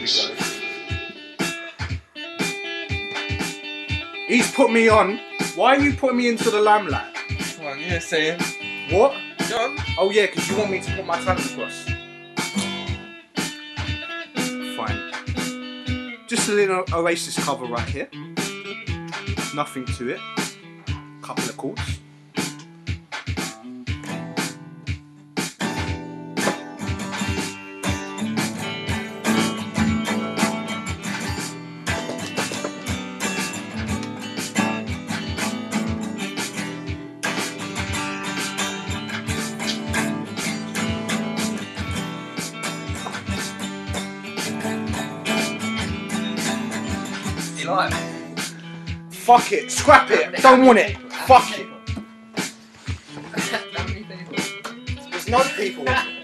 He's put me on. Why are you putting me into the limelight? Come on, you're saying. What? John? Oh yeah, because you want me to put my talent across. Fine. Just a little Oasis cover right here. Nothing to it. Couple of chords. Like. Fuck it, scrap it, don't want it, fuck it. There's no people.